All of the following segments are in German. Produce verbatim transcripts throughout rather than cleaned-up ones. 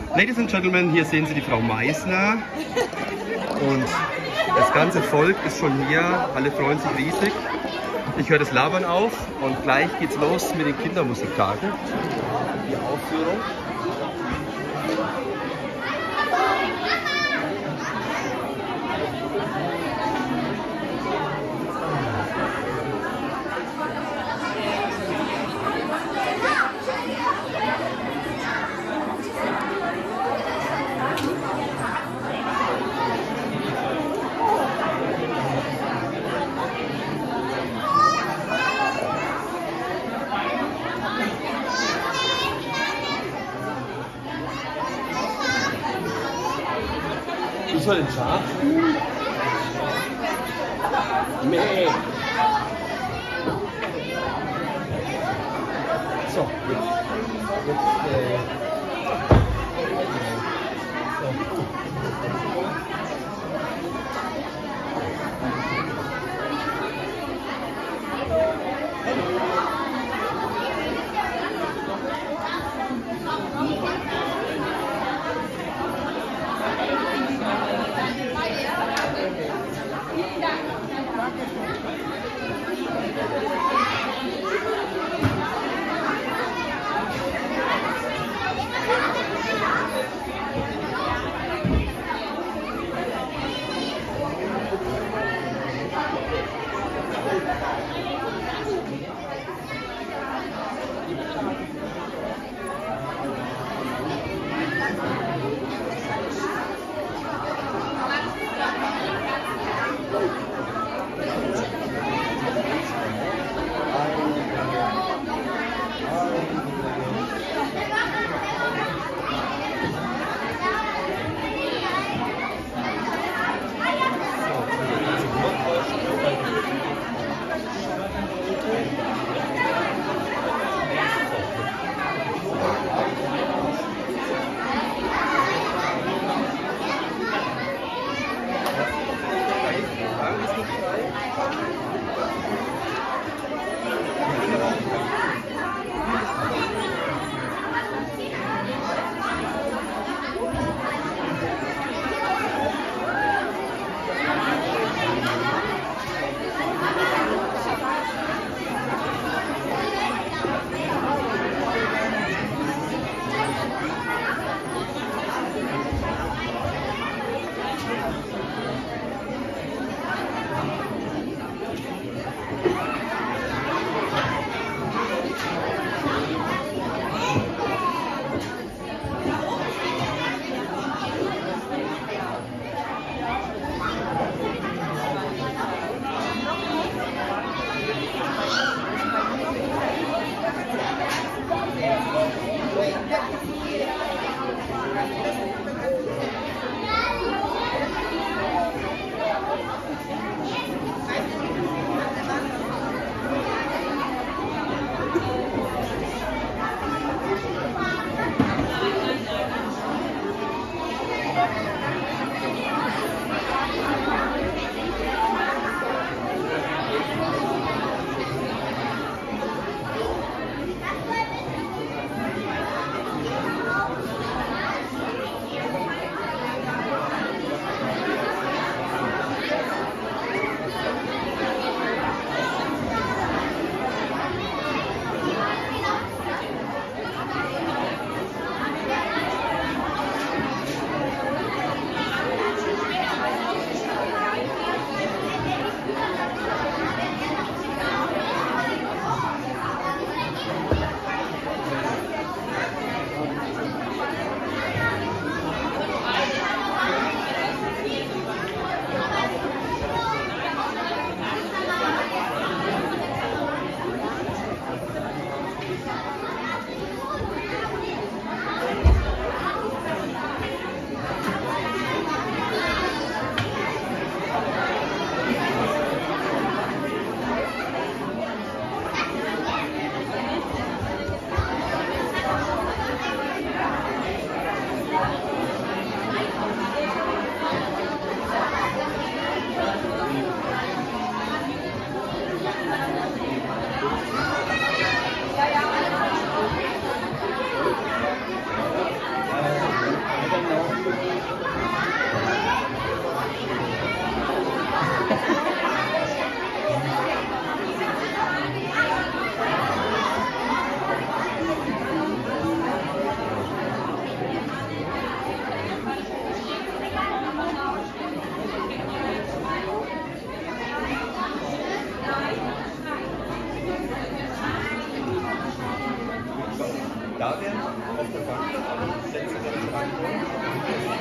Ladies and Gentlemen, hier sehen Sie die Frau Meisner und das ganze Volk ist schon hier, alle freuen sich riesig. Ich höre das Labern auf und gleich geht's los mit den Kindermusiktagen. Die Aufführung. Ich soll den Schaf? Mäh. So, jetzt. Jetzt, äh. So.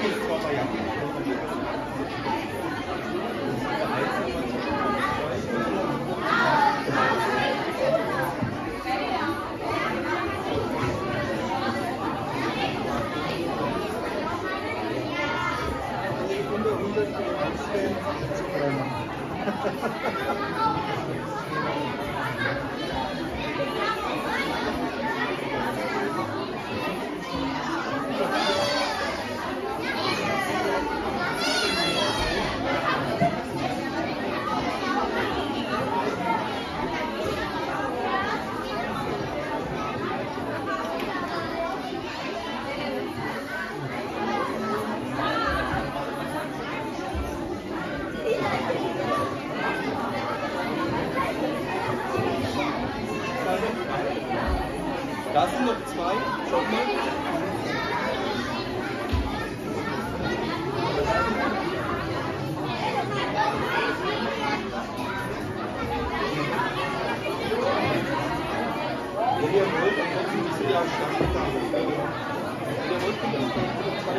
Da sind noch zwei. Schaut mal. Wenn ihr wollt, dann könnt ihr diese ja starten. Wenn ihr wollt, könnt ihr noch zwei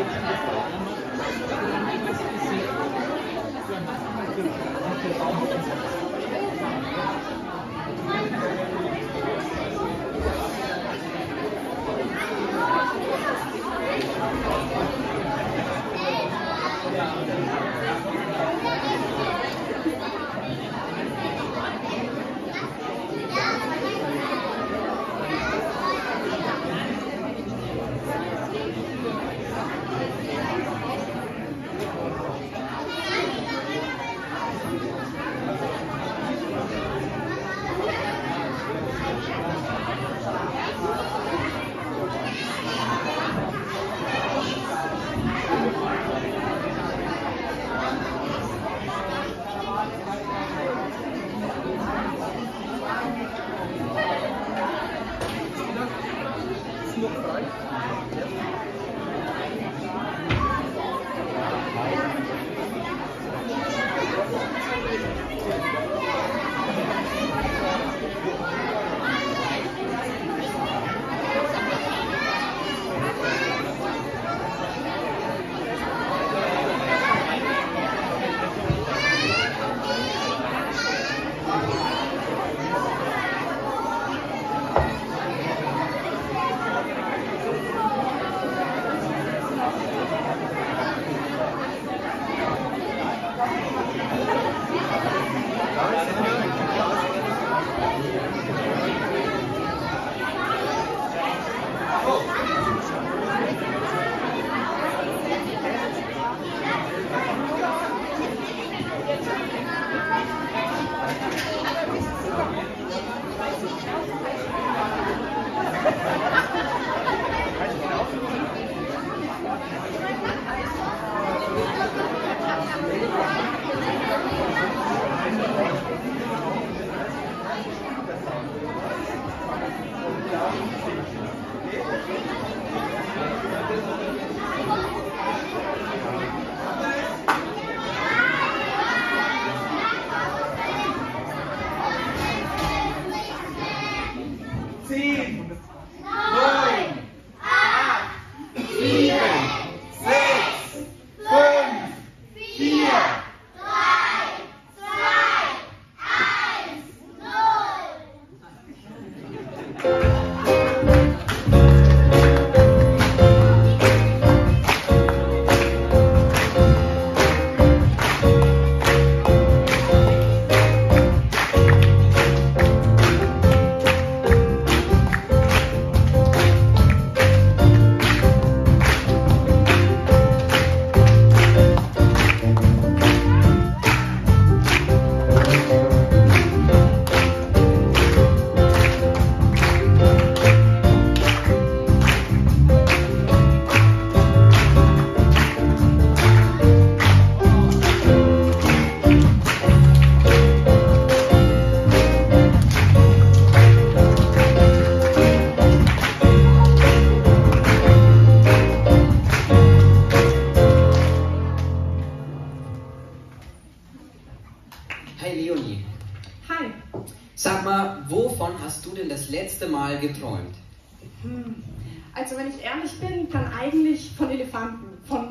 Sag mal, wovon hast du denn das letzte Mal geträumt? Hm. Also wenn ich ehrlich bin, dann eigentlich von Elefanten, von rosa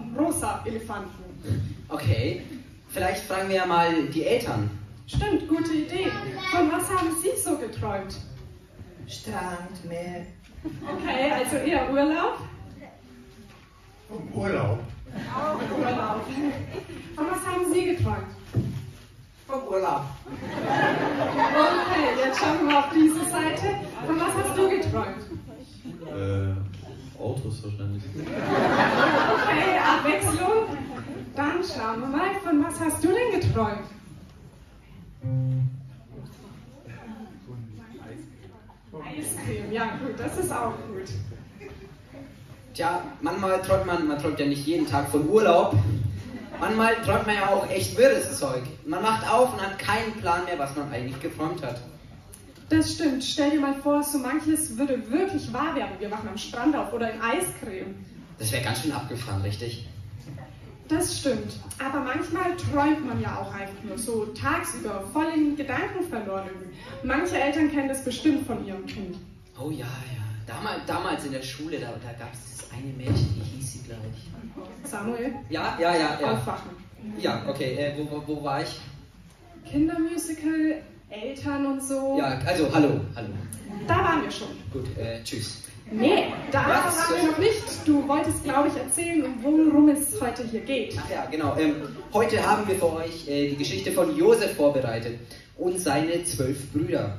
Rosa-Elefanten. Okay, vielleicht fragen wir ja mal die Eltern. Stimmt, gute Idee. Von was haben Sie so geträumt? Strand, Meer. Okay, also eher Urlaub? Vom Urlaub. Auch Urlaub. Von was haben Sie geträumt? Vom Urlaub. Okay, jetzt schauen wir mal auf diese Seite. Von was hast du geträumt? Äh, Autos wahrscheinlich. Okay, Abwechslung. Dann schauen wir mal, von was hast du denn geträumt? Eiscreme, ja gut, das ist auch gut. Tja, manchmal träumt man, man träumt ja nicht jeden Tag von Urlaub. Manchmal träumt man ja auch echt wirres Zeug. Man macht auf und hat keinen Plan mehr, was man eigentlich geträumt hat. Das stimmt. Stell dir mal vor, so manches würde wirklich wahr werden. Wir wachen am Strand auf oder in Eiscreme. Das wäre ganz schön abgefahren, richtig? Das stimmt. Aber manchmal träumt man ja auch einfach nur so tagsüber, voll in Gedanken verloren. Manche Eltern kennen das bestimmt von ihrem Kind. Oh ja, ja. Damals, damals in der Schule, da, da gab es dieses eine Mädchen, die hieß sie gleich. Samuel? Ja, ja, ja, ja. Aufwachen. Ja, okay. Äh, wo, wo, wo war ich? Kindermusical, Eltern und so. Ja, also hallo, hallo. Da waren wir schon. Gut, äh, tschüss. Nee, da Was? waren wir noch nicht. Du wolltest, glaube ich, erzählen, worum es heute hier geht. Ach ja, genau. Ähm, heute haben wir für euch äh, die Geschichte von Josef vorbereitet und seine zwölf Brüder.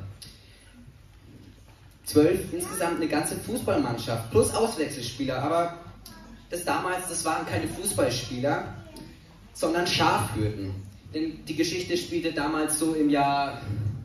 Zwölf, insgesamt eine ganze Fußballmannschaft, plus Auswechselspieler. Aber das damals, das waren keine Fußballspieler, sondern Schafhirten. Denn die Geschichte spielte damals so im Jahr...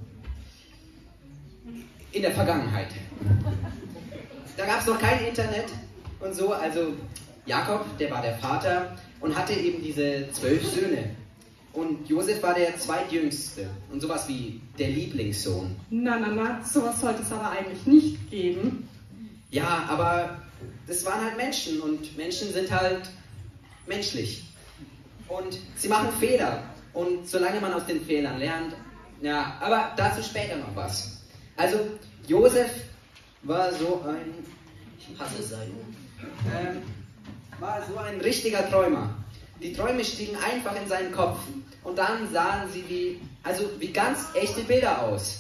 in der Vergangenheit. Da gab es noch kein Internet und so, also Jakob, der war der Vater und hatte eben diese zwölf Söhne. Und Josef war der zweitjüngste und sowas wie der Lieblingssohn. Na, na, na, sowas sollte es aber eigentlich nicht geben. Ja, aber das waren halt Menschen und Menschen sind halt menschlich. Und sie machen Fehler. Und solange man aus den Fehlern lernt, ja, aber dazu später noch was. Also, Josef war so ein, ich hasse Seiden, ähm, war so ein richtiger Träumer. Die Träume stiegen einfach in seinen Kopf und dann sahen sie wie, also wie ganz echte Bilder aus.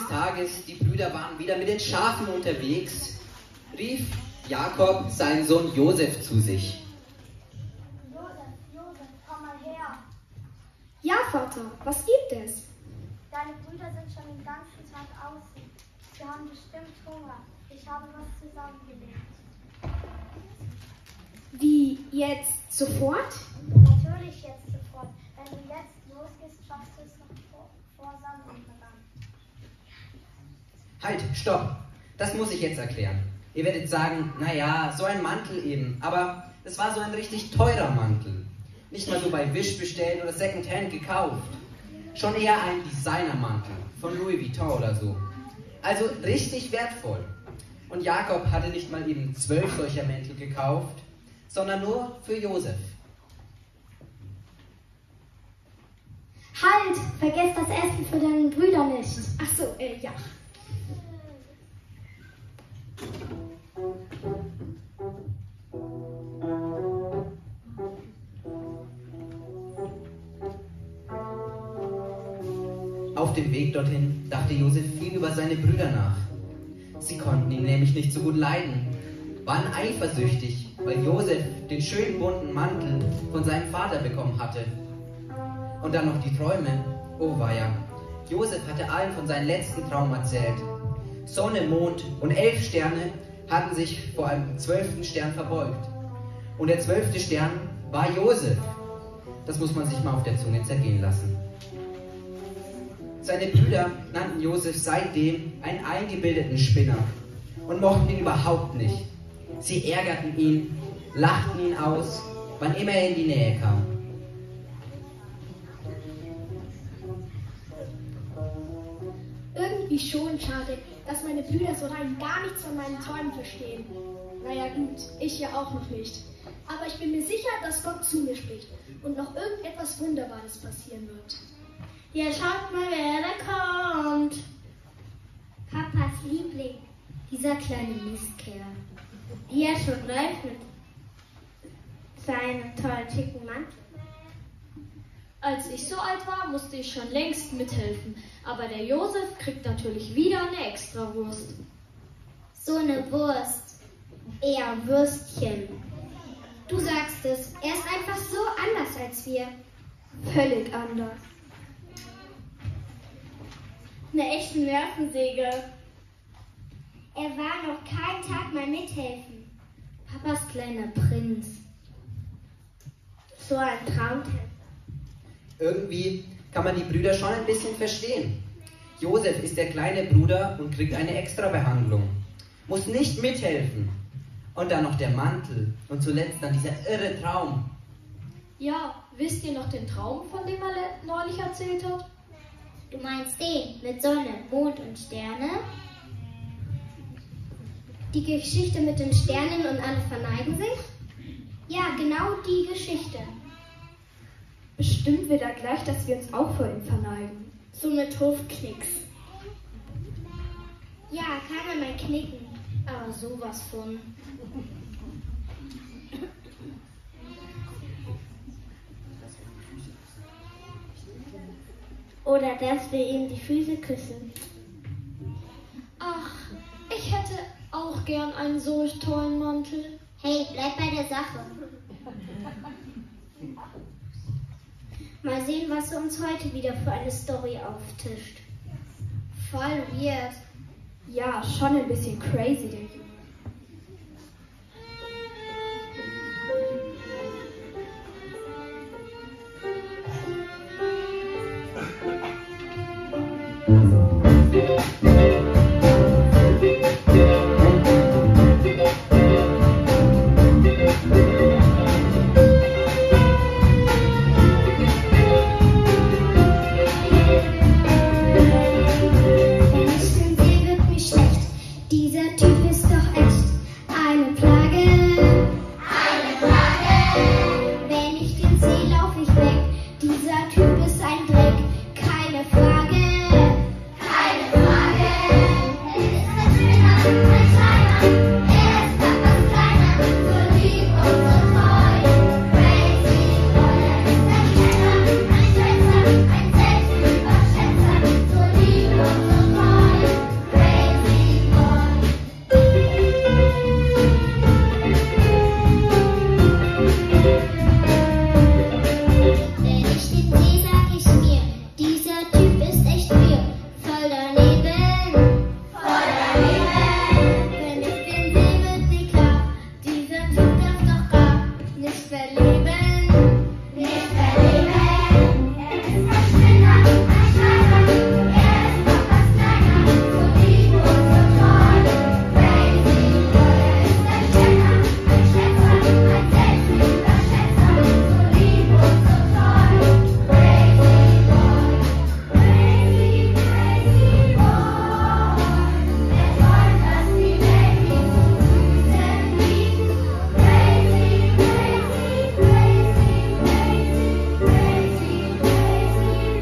Tages, die Brüder waren wieder mit den Schafen unterwegs, rief Jakob seinen Sohn Josef zu sich. Josef, Josef, komm mal her. Ja, Vater, was gibt es? Deine Brüder sind schon den ganzen Tag außen. Sie haben bestimmt Hunger. Ich habe was zusammengelegt. Wie, jetzt sofort? Natürlich jetzt sofort. Wenn du jetzt losgehst, schaffst du es noch vor, vor Sonnenuntergang. Halt, stopp. Das muss ich jetzt erklären. Ihr werdet sagen, naja, so ein Mantel eben. Aber es war so ein richtig teurer Mantel. Nicht mal so bei Wish bestellt oder Secondhand gekauft. Schon eher ein Designermantel von Louis Vuitton oder so. Also richtig wertvoll. Und Jakob hatte nicht mal eben zwölf solcher Mäntel gekauft, sondern nur für Josef. Halt! Vergesst das Essen für deinen Brüder nicht. Ach so, äh, ja. Auf dem Weg dorthin dachte Josef viel über seine Brüder nach. Sie konnten ihn nämlich nicht so gut leiden, waren eifersüchtig, weil Josef den schönen bunten Mantel von seinem Vater bekommen hatte. Und dann noch die Träume. Oh weia, Josef hatte allen von seinem letzten Traum erzählt. Sonne, Mond und elf Sterne hatten sich vor einem zwölften Stern verbeugt. Und der zwölfte Stern war Josef. Das muss man sich mal auf der Zunge zergehen lassen. Seine Brüder nannten Josef seitdem einen eingebildeten Spinner und mochten ihn überhaupt nicht. Sie ärgerten ihn, lachten ihn aus, wann immer er in die Nähe kam. Irgendwie schon schade, dass meine Brüder so rein gar nichts von meinen Träumen verstehen. Naja gut, ich ja auch noch nicht. Aber ich bin mir sicher, dass Gott zu mir spricht und noch irgendetwas Wunderbares passieren wird. Ja, schaut mal, wer da kommt. Papas Liebling, dieser kleine Mistkerl. Wie er schon läuft mit seinem tollen schicken Mantel. Als ich so alt war, musste ich schon längst mithelfen. Aber der Josef kriegt natürlich wieder eine Extrawurst. So eine Wurst. Eher Würstchen. Du sagst es, er ist einfach so anders als wir. Völlig anders. Eine echte Nervensäge. Er war noch keinen Tag mal mithelfen. Papas kleiner Prinz. So ein Traumtier. Irgendwie kann man die Brüder schon ein bisschen verstehen. Josef ist der kleine Bruder und kriegt eine Extrabehandlung. Muss nicht mithelfen. Und dann noch der Mantel. Und zuletzt dann dieser irre Traum. Ja, wisst ihr noch den Traum, von dem er neulich erzählt hat? Du meinst den mit Sonne, Mond und Sterne? Die Geschichte mit den Sternen und alle verneigen sich? Ja, genau die Geschichte. Bestimmt wird er gleich, dass wir uns auch vor ihm verneigen. So mit Hofknicks. Ja, kann er mal knicken. Aber sowas von. Oder dass wir ihm die Füße küssen. Ach, ich hätte auch gern einen so tollen Mantel. Hey, bleib bei der Sache. Mal sehen, was er uns heute wieder für eine Story auftischt. Voll weird. Ja, schon ein bisschen crazy, der Junge. Dieser Typ ist ein Dreck, keine Frage. ich mir, dieser Typ ist echt mir voll daneben. Voll daneben. Wenn ich den sehe, wird mir klar, dieser Typ darf doch gar nicht verleben. Nicht verleben. Er ist ein Spinner, ein Schreiber, er ist noch was kleiner, so lieb und so toll. Crazy Boy, er ist ein Schätzer, ein Schätzer, ein Selbstüberschätzer, so lieb und so toll. Crazy Boy, crazy, crazy Boy. Er träumt, dass die Welt ihn zu Füßen liegt. Crazy, crazy, crazy, crazy, crazy, crazy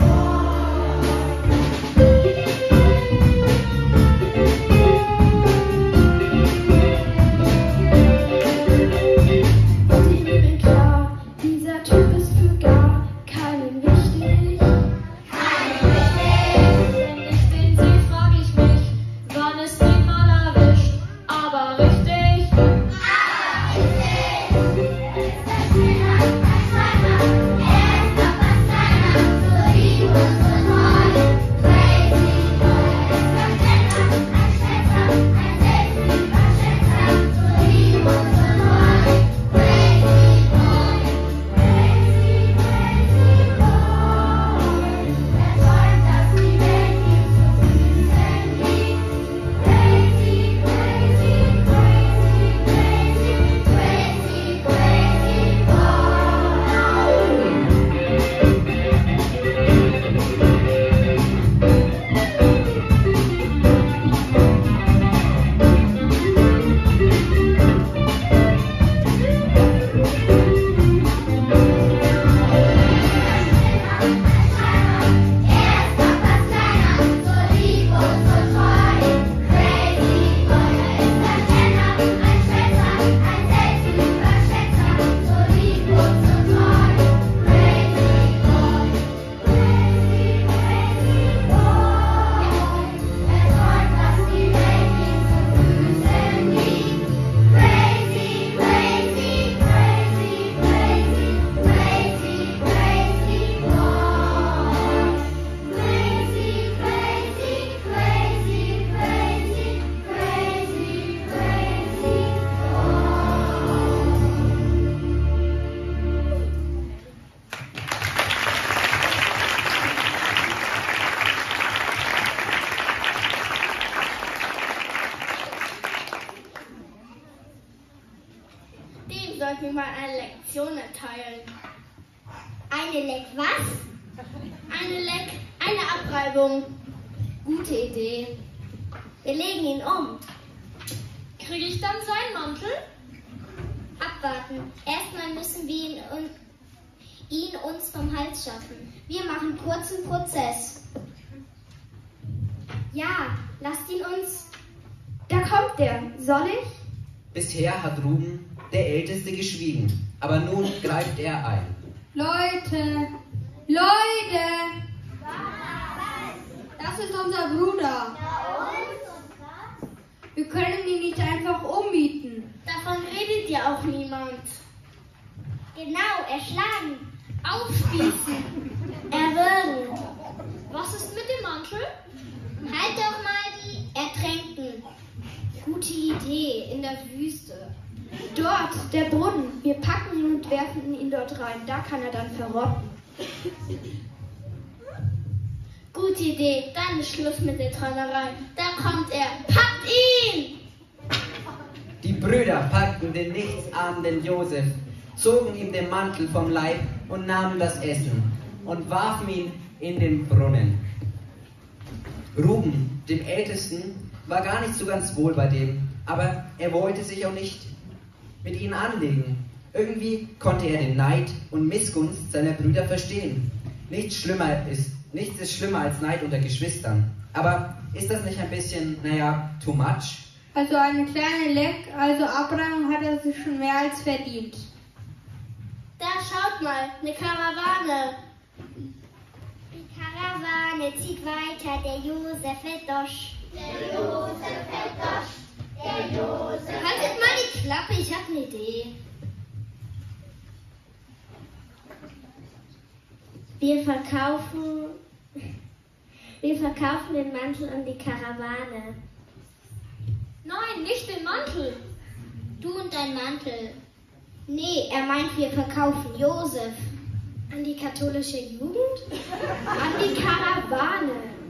Und ich bin klar, dieser Typ ist für gar keinen wichtig. Keinen wichtig. Wenn ich den sehe, frag ich mich, wann es den mal erwischt. Aber richtig. Er ist ein Spinner, ein Schreiber, er ist noch was kleiner, so lieb und so toll. Crazy Boy, er ist ein Schätzer, ein Schätzer, ein Selbstüberschätzer, so lieb und so toll. Crazy Boy, crazy, crazy Boy. Er träumt, dass die Welt ihm zu Füßen liegt. Crazy, crazy, crazy, crazy, crazy, crazy Boy. Er ist noch was kleiner, so lieb und so toll. Crazy Boy, er ist ein Kenner, ein Schätzer, ein Selbstüberschätzer, so lieb und so toll. Crazy Boy, crazy, crazy Boy. Er träumt, dass die Welt ihm zu Füßen liegt. Crazy, crazy, crazy, crazy, crazy, crazy Boy. Crazy, crazy, crazy, crazy, crazy, crazy Dem sollten wir mal eine Lektion erteilen. Eine Leck was? Eine Leck, eine Abreibung. Gute Idee. Wir legen ihn um. Kriege ich dann seinen Mantel? Abwarten. Erstmal müssen wir ihn, un ihn uns vom Hals schaffen. Wir machen kurzen Prozess. Ja, lasst ihn uns. Da kommt der. Soll ich? Bisher hat Ruben, der Älteste, geschwiegen, aber nun greift er ein. Leute, Leute! Das ist unser Bruder. Wir können ihn nicht einfach ummieten. Davon redet ja auch niemand. Genau, erschlagen. Aufspießen. Erwürgen. Was ist mit dem Mantel? Halt doch mal die Ertränkten. Gute Idee, in der Wüste. Dort, der Brunnen. Wir packen ihn und werfen ihn dort rein. Da kann er dann verrotten. Gute Idee. Dann ist Schluss mit der Träumerei. Da kommt er. Packt ihn! Die Brüder packten den nichtsahnenden Josef, zogen ihm den Mantel vom Leib und nahmen das Essen und warfen ihn in den Brunnen. Ruben, dem Ältesten, war gar nicht so ganz wohl bei dem, aber er wollte sich auch nicht mit ihnen anlegen. Irgendwie konnte er den Neid und Missgunst seiner Brüder verstehen. Nichts schlimmer ist, nichts ist schlimmer als Neid unter Geschwistern. Aber ist das nicht ein bisschen, naja, too much? Also eine kleine Leck, also Abreibung hat er sich schon mehr als verdient. Da schaut mal, eine Karawane. Die Karawane zieht weiter, der Josef wird dosch. Der Josef wird dosch. Der Josef. Haltet mal die Klappe, ich hab eine Idee. Wir verkaufen, wir verkaufen den Mantel an die Karawane. Nein, nicht den Mantel. Du und dein Mantel. Nee, er meint, wir verkaufen Josef. An die katholische Jugend? An die Karawane.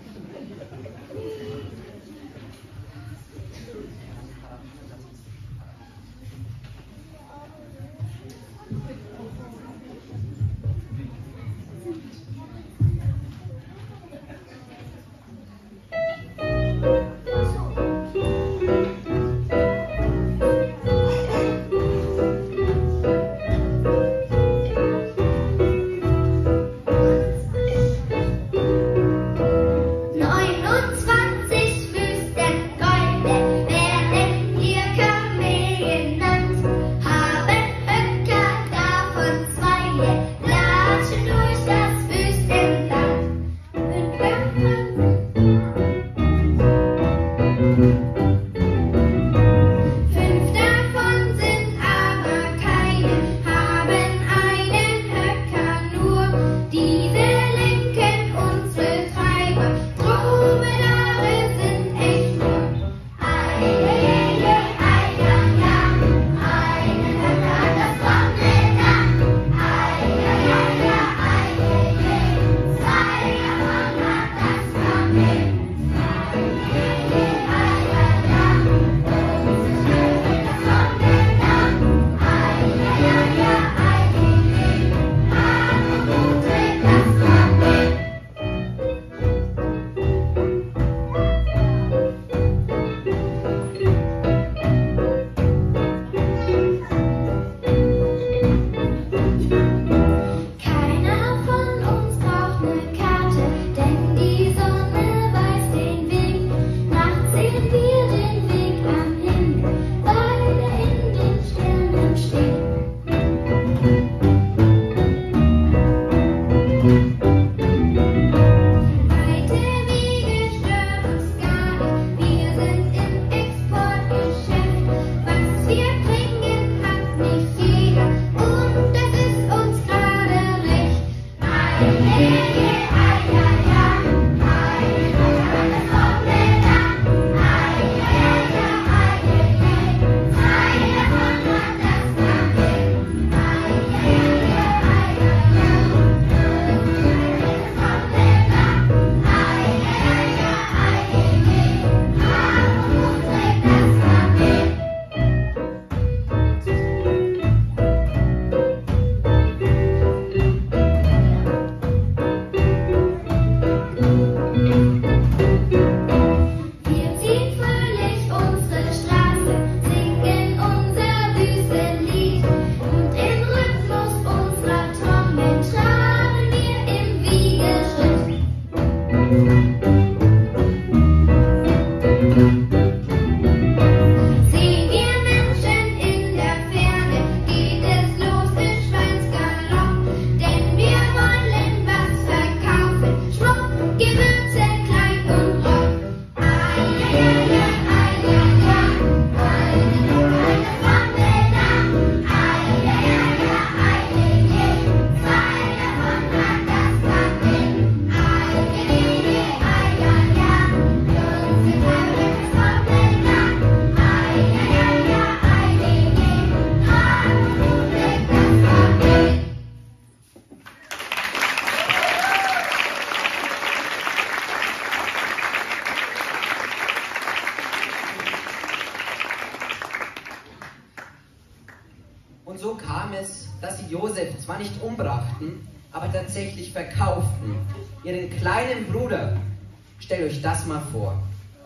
Und so kam es, dass sie Josef zwar nicht umbrachten, aber tatsächlich verkauften. Ihren kleinen Bruder. Stellt euch das mal vor.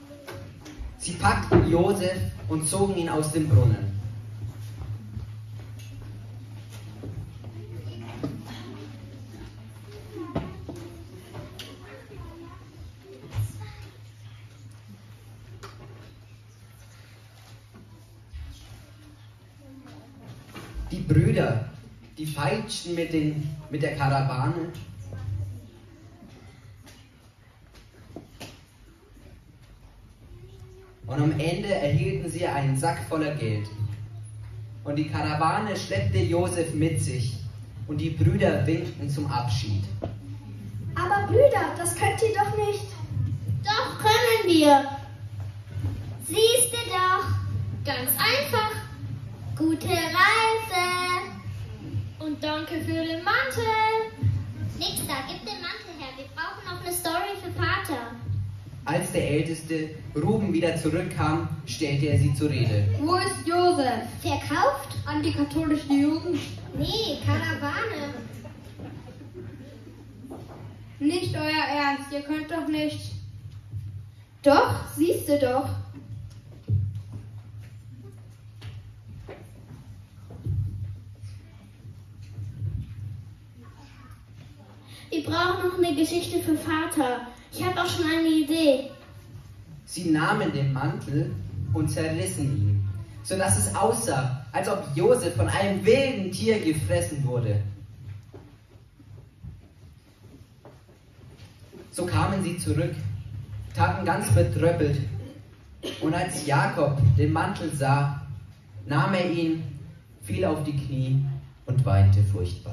Sie packten Josef und zogen ihn aus dem Brunnen. Die Brüder, die feilschten mit, den, mit der Karawane. Und am Ende erhielten sie einen Sack voller Geld. Und die Karawane schleppte Josef mit sich und die Brüder winkten zum Abschied. Brüder, das könnt ihr doch nicht. Doch, können wir. Siehst du doch. Ganz einfach. Gute Reise. Und danke für den Mantel. Nix da, gib den Mantel her. Wir brauchen noch eine Story für Vater. Als der Älteste, Ruben, wieder zurückkam, stellte er sie zur Rede. Wo ist Josef? Verkauft? An die katholische Jugend? Nee, Karawane. Nicht euer Ernst, ihr könnt doch nicht. Doch, siehst du doch. Wir brauchen noch eine Geschichte für Vater. Ich habe auch schon eine Idee. Sie nahmen den Mantel und zerrissen ihn, sodass es aussah, als ob Josef von einem wilden Tier gefressen wurde. So kamen sie zurück, taten ganz betröppelt, und als Jakob den Mantel sah, nahm er ihn, fiel auf die Knie und weinte furchtbar.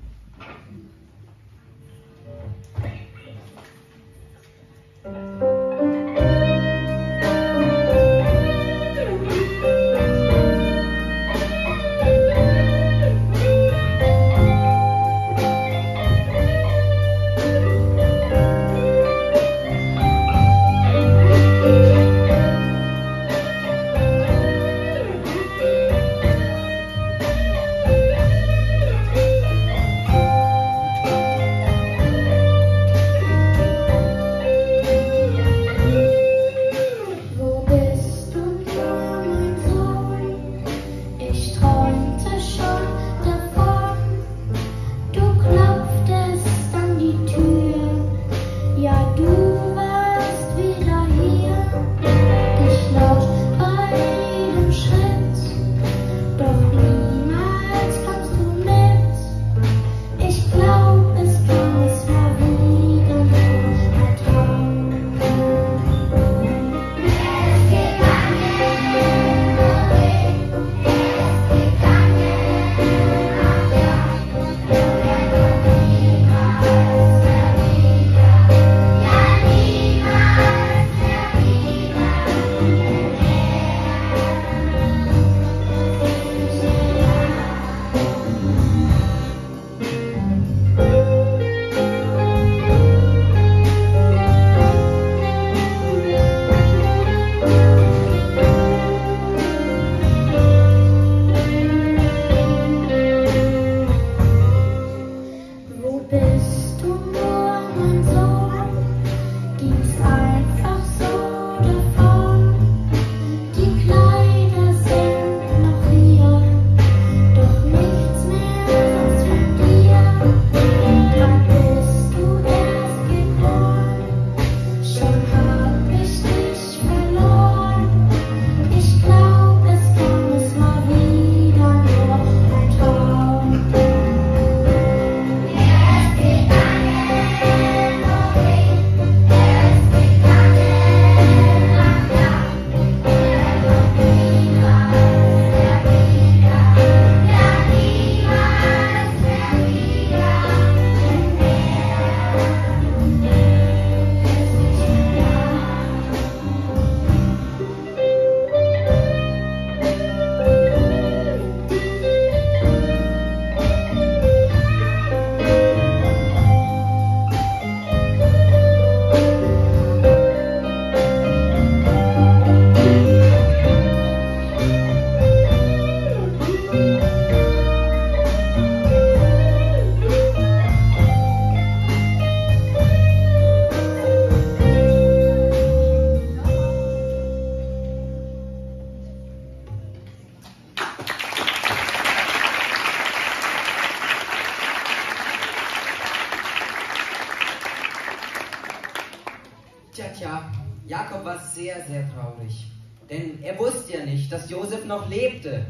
Tja, tja, Jakob war sehr, sehr traurig, denn er wusste ja nicht, dass Josef noch lebte.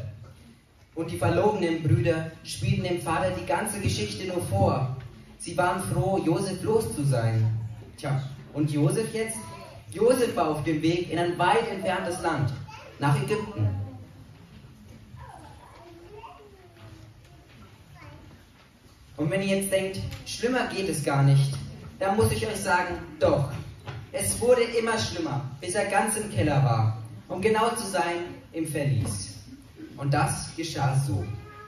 Und die verlogenen Brüder spielten dem Vater die ganze Geschichte nur vor. Sie waren froh, Josef los zu sein. Tja, und Josef jetzt? Josef war auf dem Weg in ein weit entferntes Land, nach Ägypten. Und wenn ihr jetzt denkt, schlimmer geht es gar nicht, dann muss ich euch sagen, doch. Es wurde immer schlimmer, bis er ganz im Keller war. Um genau zu sein, im Verlies. Und das geschah so.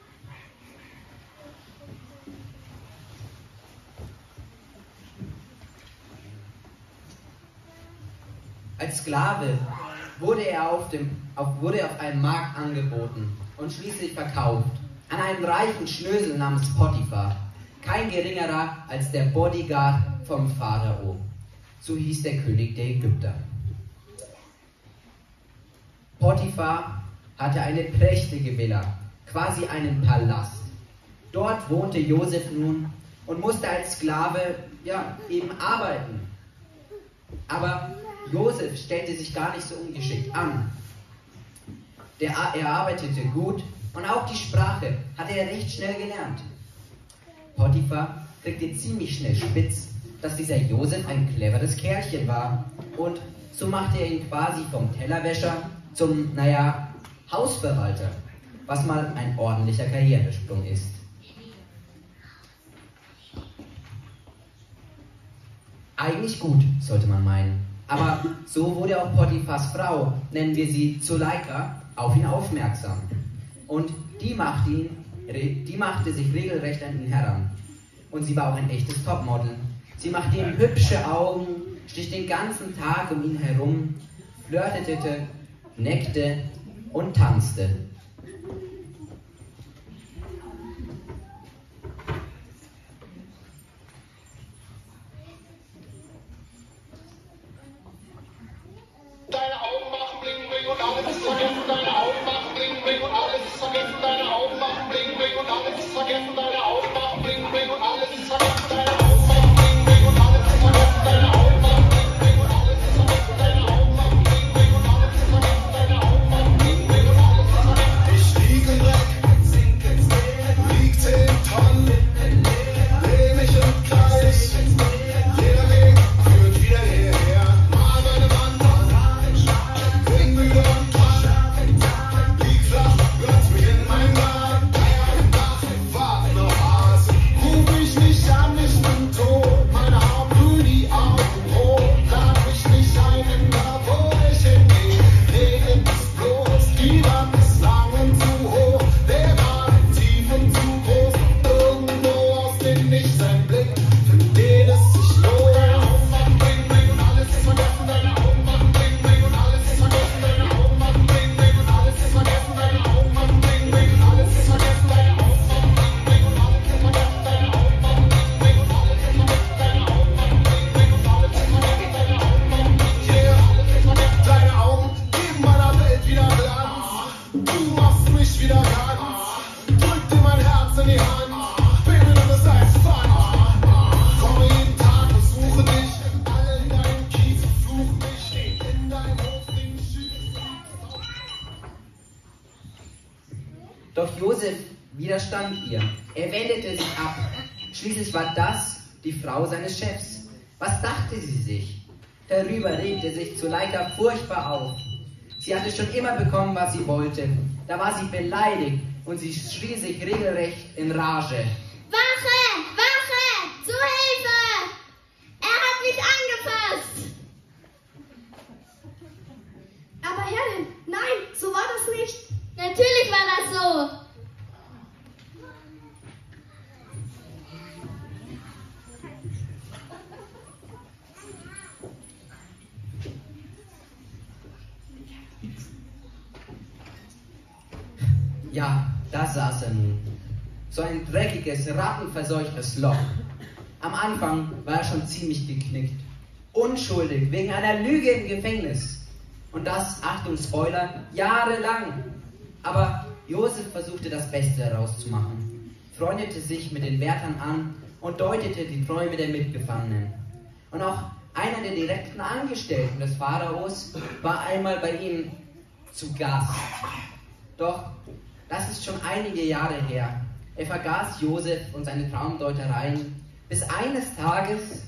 Als Sklave wurde er auf, dem, auf, wurde er auf einem Markt angeboten und schließlich verkauft an einen reichen Schnösel namens Potiphar, kein geringerer als der Bodyguard vom Pharao. So hieß der König der Ägypter. Potiphar hatte eine prächtige Villa, quasi einen Palast. Dort wohnte Josef nun und musste als Sklave, ja, eben arbeiten. Aber Josef stellte sich gar nicht so ungeschickt an. Der, er arbeitete gut und auch die Sprache hatte er recht schnell gelernt. Potiphar kriegte ziemlich schnell spitz, dass dieser Josef ein cleveres Kerlchen war. Und so machte er ihn quasi vom Tellerwäscher zum, naja, Hausverwalter, was mal ein ordentlicher Karrieresprung ist. Eigentlich gut, sollte man meinen. Aber so wurde auch Potiphars Frau, nennen wir sie Zuleika, auf ihn aufmerksam. Und die machte, ihn, die machte sich regelrecht an ihn heran. Und sie war auch ein echtes Topmodel. Sie machte ihm hübsche Augen, strich den ganzen Tag um ihn herum, flirtete, neckte und tanzte. Deine Augen machen bling bling und alles ist vergessen. Deine Augen machen bling bling und alles ist vergessen. Deine Augen machen bling bling und alles ist vergessen. Deine Augen machen bling bling und alles ist vergessen. Deine Augen machen bling bling und alles ist vergessen. Deine Augen machen bling bling und alles ist vergessen. Deine Augen machen bling bling und alles ist vergessen. Deine Augen machen bling bling und alles ist vergessen. Ich lieg im Dreck, sink ins Meer, lieg zehn Tonnen, dreh mich im Kreis. Jeder Weg führt wieder hierher. Mal meine Wand an. Bin müde und dran, lieg flach, hört's mich in mein Bad. Eier im Dach, wart noch was. Ruf mich nicht an, ich bin tot. Meine Haut glüht, die Augen rot. Lad mich nicht ein, denn da wo ich hingehe, regnet es bloß. Die Wand ist lang und zu hoch, der Wagen tief und zu groß. Irgendwo aus dem Nichts ein Blick, für den es sich lohnt. Deine Augen machen bling bling und alles ist vergessen. Deine Augen machen bling bling und alles ist vergessen. Deine Augen machen bling bling und alles ist vergessen. Deine Augen machen bling bling und alles ist vergessen. Deine Augen machen bling bling und alles ist vergessen. Deine Augen machen bling bling und alles ist vergessen. Deine Augen machen bling bling und alles ist vergessen. Deine Augen machen bling bling und alles ist vergessen. Deine Augen geben meiner Welt wieder Glanz. Du machst mich wieder ganz. Drück dir mein Herz in die Hand. Baby, du bist ein Fun. Komme jeden Tag, besuche dich. Alle in deinem Kiez fluchen mich. In deinem Hof den Schütz. Doch Josef widerstand ihr. Er wendete sich ab. Schließlich war das die Frau seines Chefs. Was dachte sie sich? Darüber regte sich Zuleika furchtbar auf. Sie hatte schon immer bekommen, was sie wollte. Da war sie beleidigt und sie schrie sich regelrecht in Rage. Wache! Wache! Zu Hilfe! Er hat mich angefasst! Aber Herrin, nein, so war das nicht. Natürlich war das so! Ja, da saß er nun. So ein dreckiges, rattenverseuchtes Loch. Am Anfang war er schon ziemlich geknickt. Unschuldig, wegen einer Lüge im Gefängnis. Und das, Achtung Spoiler, jahrelang. Aber Josef versuchte das Beste daraus zu machen. Freundete sich mit den Wärtern an und deutete die Träume der Mitgefangenen. Und auch einer der direkten Angestellten des Pharaos war einmal bei ihm zu Gast. Doch das ist schon einige Jahre her. Er vergaß Josef und seine Traumdeutereien, bis eines Tages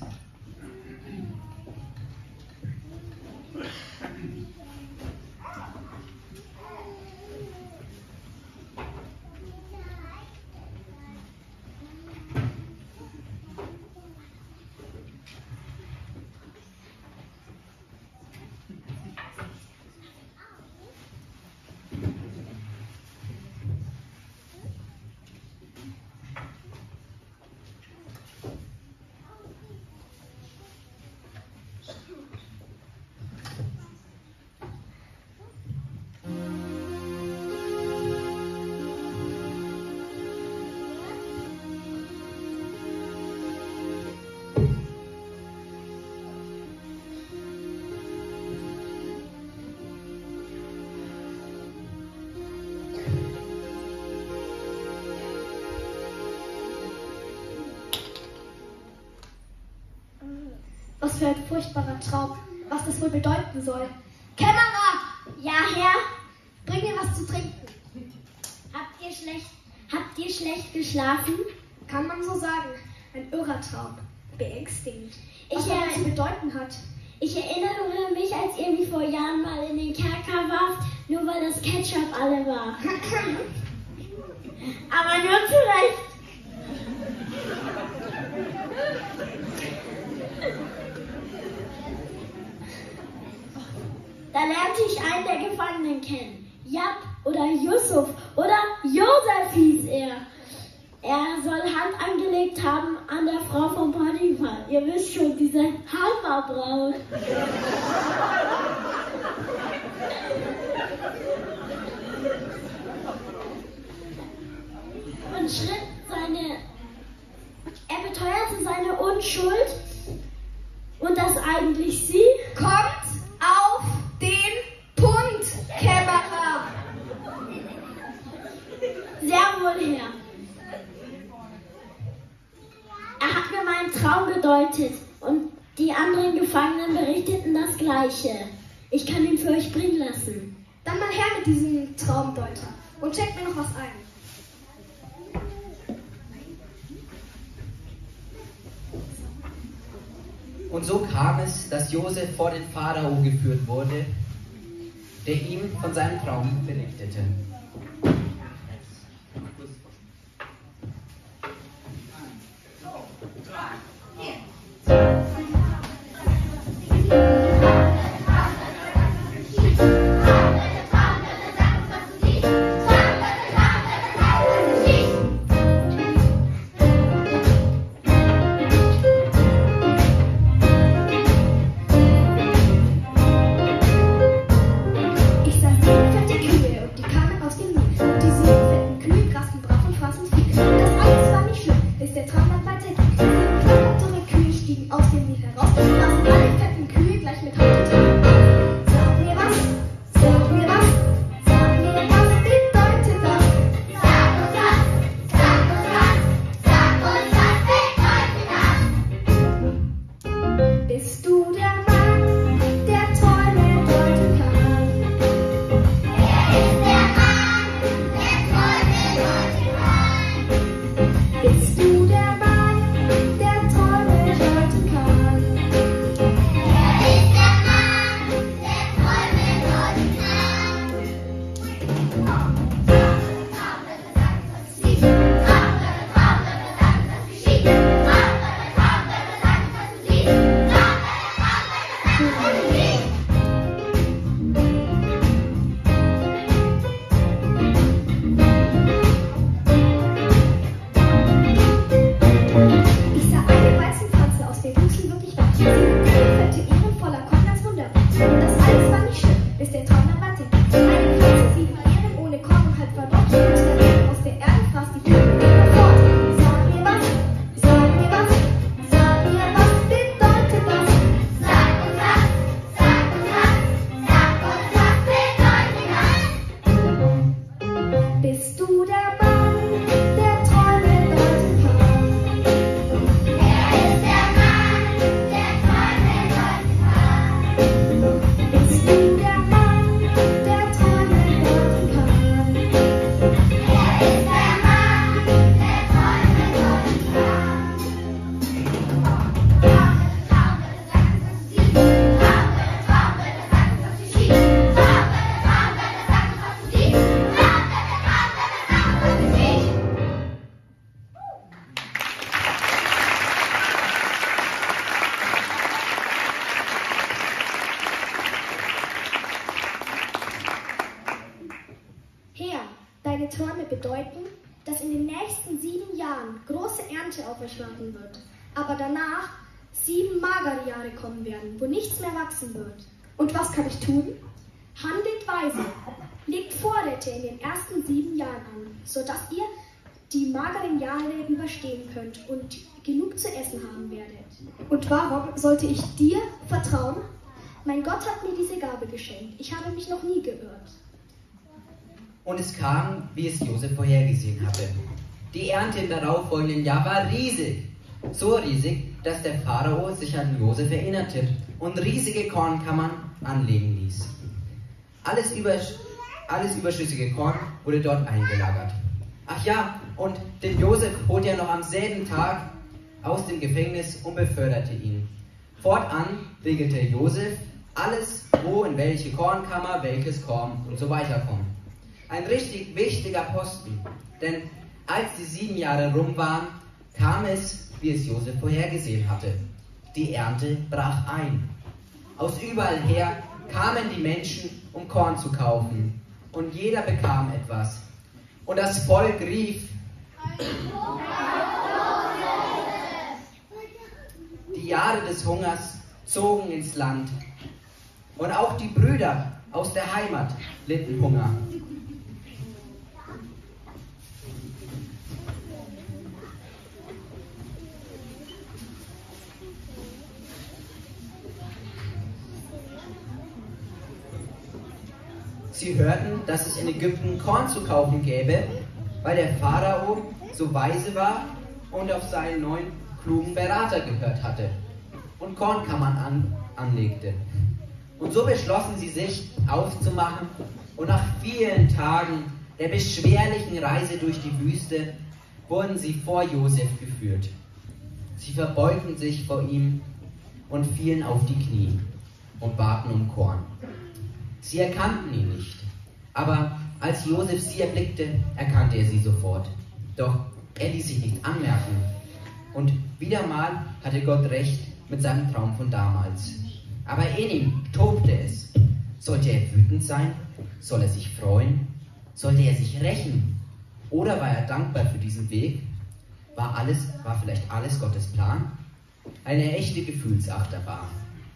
Was für ein furchtbarer Traum. Was das wohl bedeuten soll. Kämmerer! Ja, Herr? Bring mir was zu trinken. Habt ihr schlecht, habt ihr schlecht geschlafen? Kann man so sagen. Ein irrer Traum. Beängstigend. Ich Was er zu bedeuten hat. Ich erinnere mich, als ihr mich vor Jahren mal in den Kerker warft, nur weil das Ketchup alle war. Aber nur zu Recht. Da lernte ich einen der Gefangenen kennen. Jab oder Yusuf oder Josef hieß er. Er soll Hand angelegt haben an der Frau von Potiphar. Ihr wisst schon, diese Hammerbraut. Und schritt seine, er beteuerte seine Unschuld und dass eigentlich sie kommt auf den Punkt, Kämmerer. Sehr wohl, Herr. Er hat mir meinen Traum gedeutet und die anderen Gefangenen berichteten das Gleiche. Ich kann ihn für euch bringen lassen. Dann mal her mit diesem Traumdeuter und checkt mir noch was ein. Und so kam es, dass Josef vor den Pharao geführt wurde, der ihm von seinem Traum berichtete. Deine Träume bedeuten, dass in den nächsten sieben Jahren große Ernte auf euch warten wird, aber danach sieben magere Jahre kommen werden, wo nichts mehr wachsen wird. Und was kann ich tun? Handelt weise, legt Vorräte in den ersten sieben Jahren an, sodass ihr die mageren Jahre überstehen könnt und genug zu essen haben werdet. Und warum sollte ich dir vertrauen? Mein Gott hat mir diese Gabe geschenkt. Ich habe mich noch nie geirrt. Und es kam, wie es Josef vorhergesehen hatte. Die Ernte im darauffolgenden Jahr war riesig. So riesig, dass der Pharao sich an Josef erinnerte und riesige Kornkammern anlegen ließ. Alles, übersch alles überschüssige Korn wurde dort eingelagert. Ach ja, und den Josef holte er noch am selben Tag aus dem Gefängnis und beförderte ihn. Fortan regelte Josef alles, wo in welche Kornkammer welches Korn und so weiter kommt. Ein richtig wichtiger Posten, denn als die sieben Jahre rum waren, kam es, wie es Josef vorhergesehen hatte. Die Ernte brach ein. Aus überall her kamen die Menschen, um Korn zu kaufen, und jeder bekam etwas. Und das Volk rief: Die Jahre des Hungers zogen ins Land, und auch die Brüder aus der Heimat litten Hunger. Sie hörten, dass es in Ägypten Korn zu kaufen gäbe, weil der Pharao so weise war und auf seinen neuen klugen Berater gehört hatte und Kornkammern an, anlegte. Und so beschlossen sie sich, aufzumachen, und nach vielen Tagen der beschwerlichen Reise durch die Wüste wurden sie vor Josef geführt. Sie verbeugten sich vor ihm und fielen auf die Knie und baten um Korn. Sie erkannten ihn nicht, aber als Josef sie erblickte, erkannte er sie sofort. Doch er ließ sich nichts anmerken. Und wieder mal hatte Gott recht mit seinem Traum von damals. Aber in ihm tobte es. Sollte er wütend sein? Soll er sich freuen? Sollte er sich rächen? Oder war er dankbar für diesen Weg? War alles, war vielleicht alles Gottes Plan? Eine echte Gefühlsachterbahn.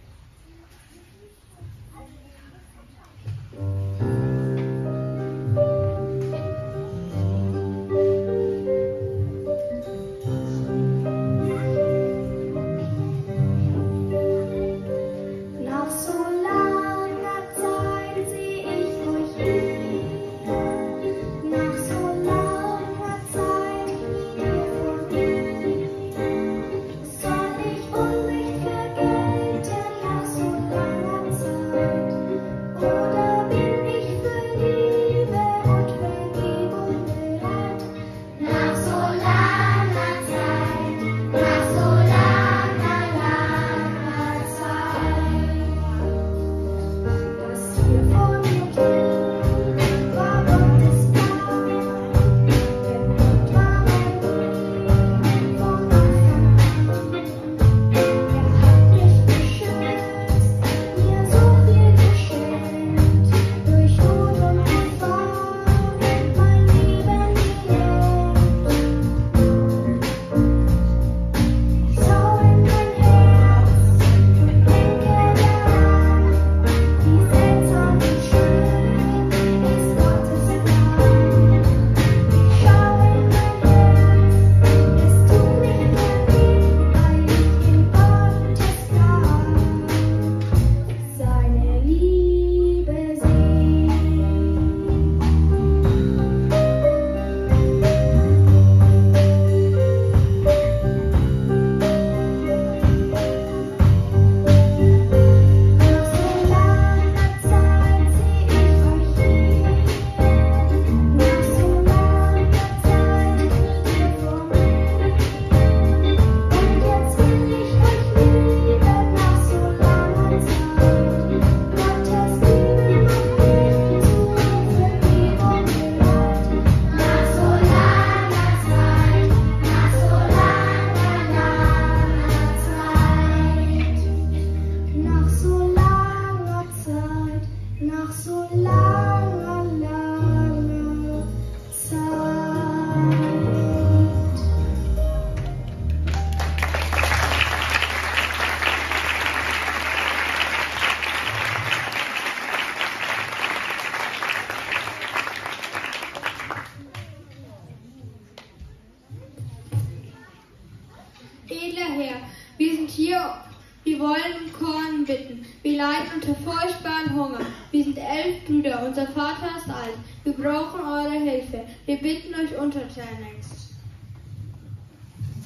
Edler Herr, wir sind hier, wir wollen um Korn bitten. Wir leiden unter furchtbaren Hunger. Wir sind elf Brüder, unser Vater ist alt. Wir brauchen eure Hilfe. Wir bitten euch untertänigst.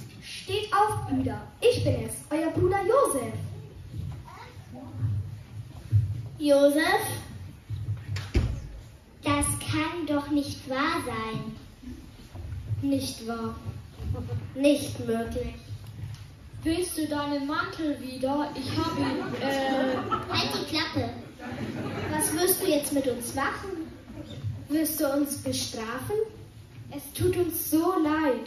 Steht auf, Brüder. Ich bin es, euer Bruder Josef. Josef? Das kann doch nicht wahr sein. Nicht wahr. Nicht möglich. Willst du deinen Mantel wieder? Ich habe ihn, äh... Halt die Klappe. Was wirst du jetzt mit uns machen? Wirst du uns bestrafen? Es tut uns so leid.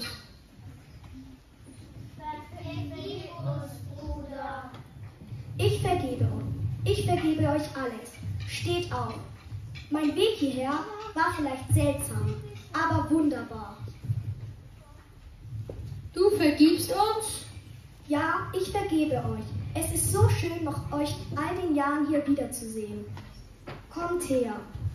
Vergib uns, Bruder. Ich vergebe euch. Ich vergebe euch alles. Steht auf. Mein Weg hierher war vielleicht seltsam, aber wunderbar. Du vergibst uns? Ja, ich vergebe euch. Es ist so schön, noch euch all den Jahren hier wiederzusehen. Kommt her.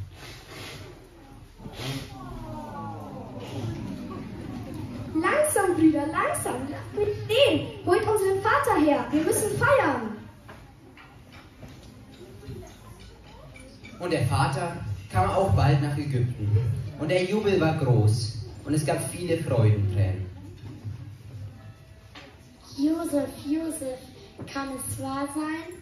Langsam, Brüder, langsam. Mit dem. Holt unseren Vater her. Wir müssen feiern. Und der Vater kam auch bald nach Ägypten. Und der Jubel war groß. Und es gab viele Freudentränen. Josef, Josef, kann es wahr sein?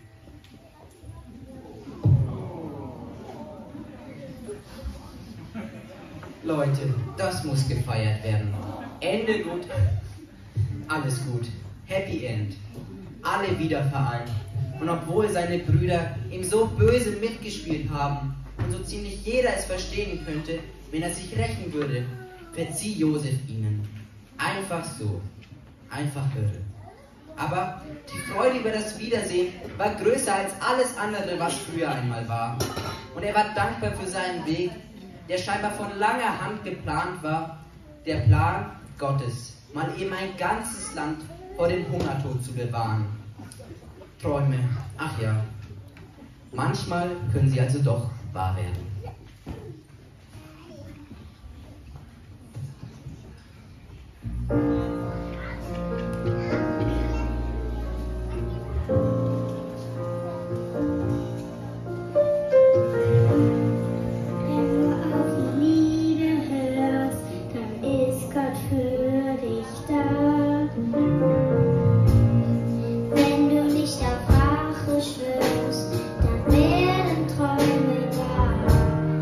Leute, das muss gefeiert werden. Ende gut, alles gut. Happy End. Alle wieder vereint. Und obwohl seine Brüder ihm so böse mitgespielt haben und so ziemlich jeder es verstehen könnte, wenn er sich rächen würde, verzieh Josef ihnen. Einfach so. Einfach irre. Aber die Freude über das Wiedersehen war größer als alles andere, was früher einmal war. Und er war dankbar für seinen Weg, der scheinbar von langer Hand geplant war. Der Plan Gottes, mal eben ein ganzes Land vor dem Hungertod zu bewahren. Träume, ach ja, manchmal können sie also doch wahr werden. Schwörst, dann werden Träume wahr.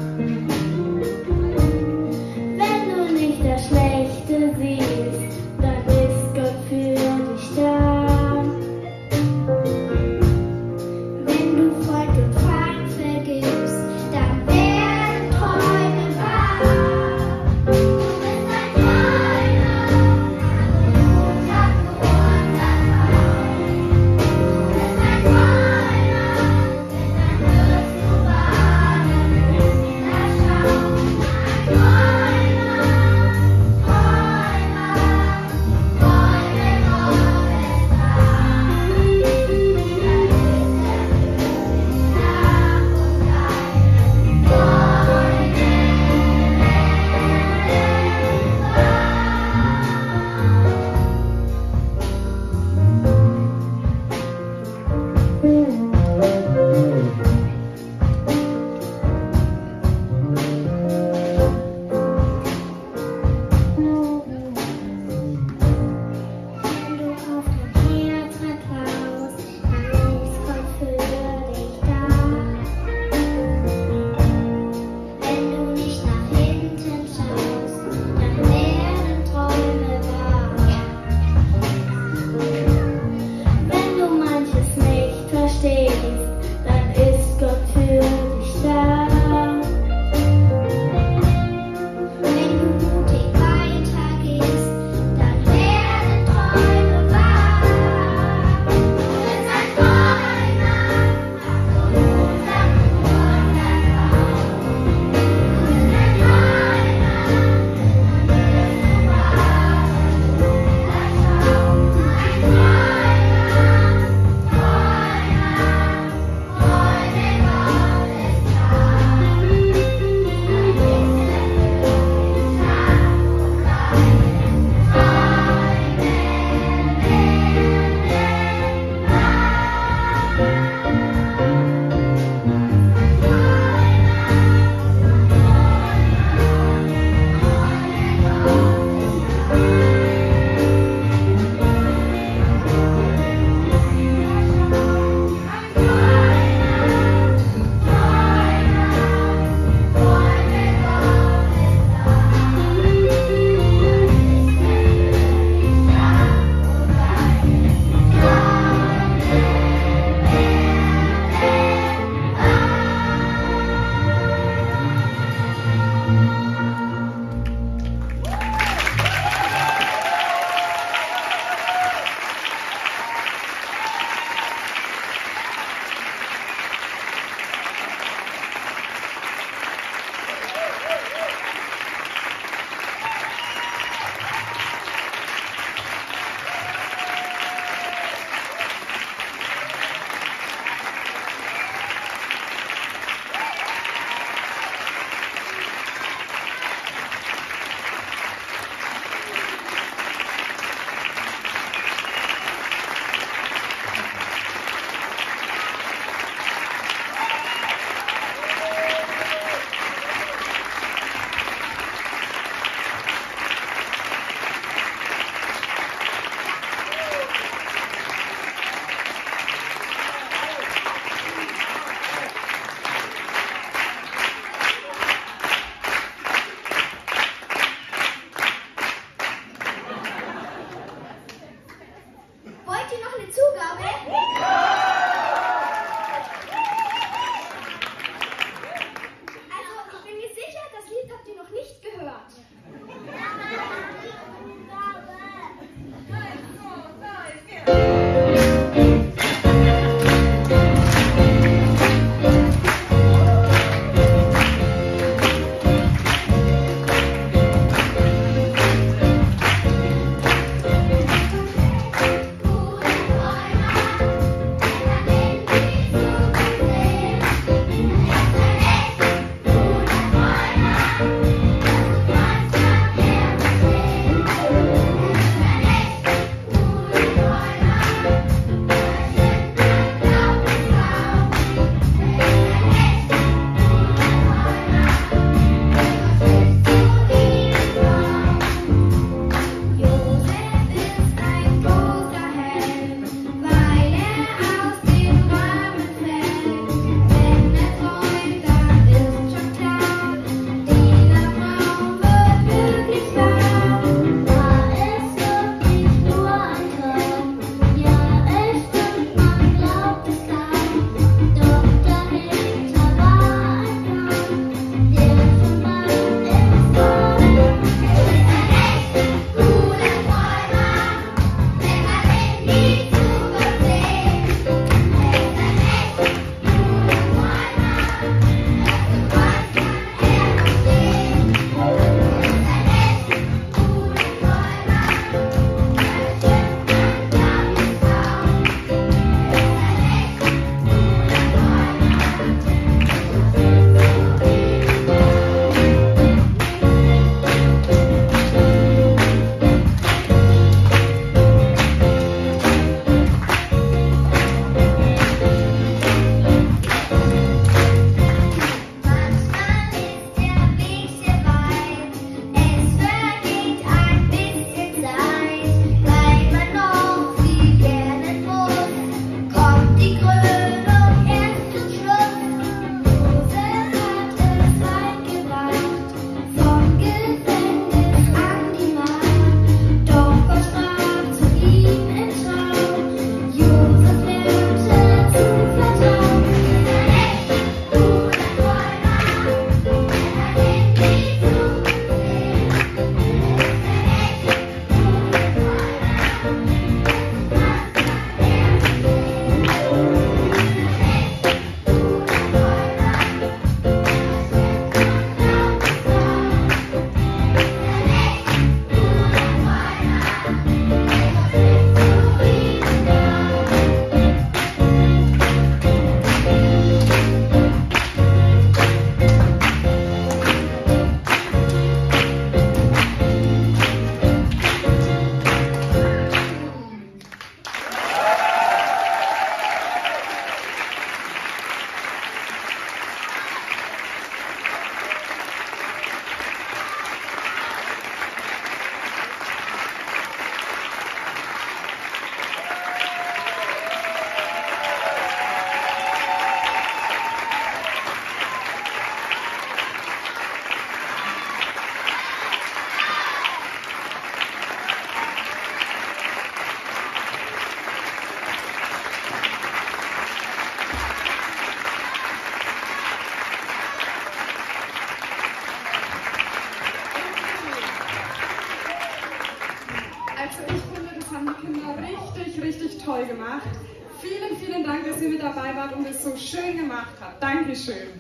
gemacht. Vielen, vielen Dank, dass ihr mit dabei wart und es so schön gemacht habt. Dankeschön.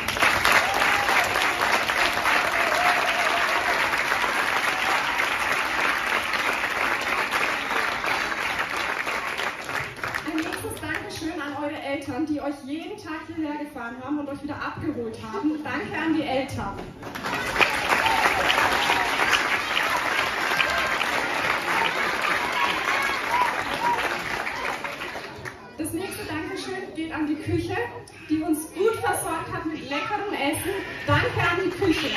Ein nächstes Dankeschön an eure Eltern, die euch jeden Tag hierher gefahren haben und euch wieder abgeholt haben. Danke an die Eltern. Das nächste Dankeschön geht an die Küche, die uns gut versorgt hat mit leckerem Essen. Danke an die Küche.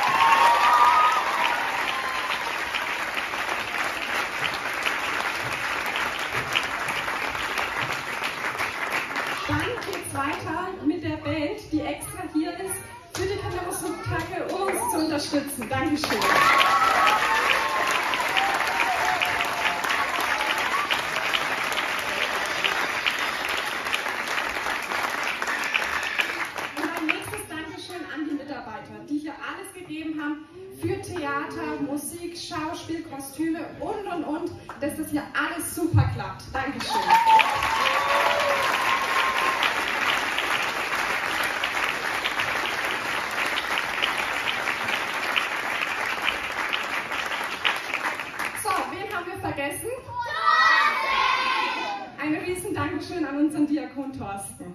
Dann geht's weiter mit der Band, die extra hier ist, für die Kindermusiktage, um uns zu unterstützen. Dankeschön. Die hier alles gegeben haben für Theater, Musik, Schauspiel, Kostüme und und und, dass das hier alles super klappt. Dankeschön. So, wen haben wir vergessen? Ein riesen Dankeschön an unseren Diakon Thorsten.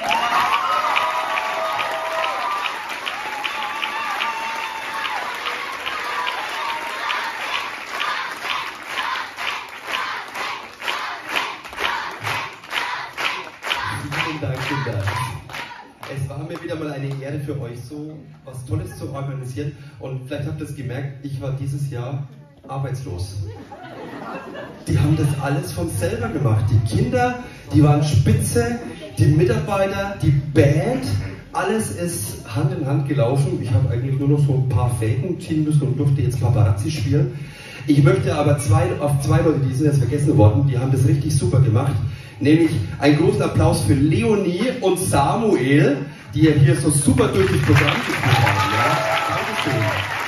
Dank, Kinder. Es war mir wieder mal eine Ehre für euch, so was Tolles zu organisieren. Und vielleicht habt ihr es gemerkt, ich war dieses Jahr arbeitslos. Die haben das alles von selber gemacht. Die Kinder, die waren spitze, die Mitarbeiter, die Band, alles ist Hand in Hand gelaufen. Ich habe eigentlich nur noch so ein paar Fäden ziehen müssen und durfte jetzt Paparazzi spielen. Ich möchte aber zwei, auf zwei Leute, die sind jetzt vergessen worden, die haben das richtig super gemacht. Nämlich einen großen Applaus für Leonie und Samuel, die ja hier so super durch das Programm geführt haben. Ja? Dankeschön.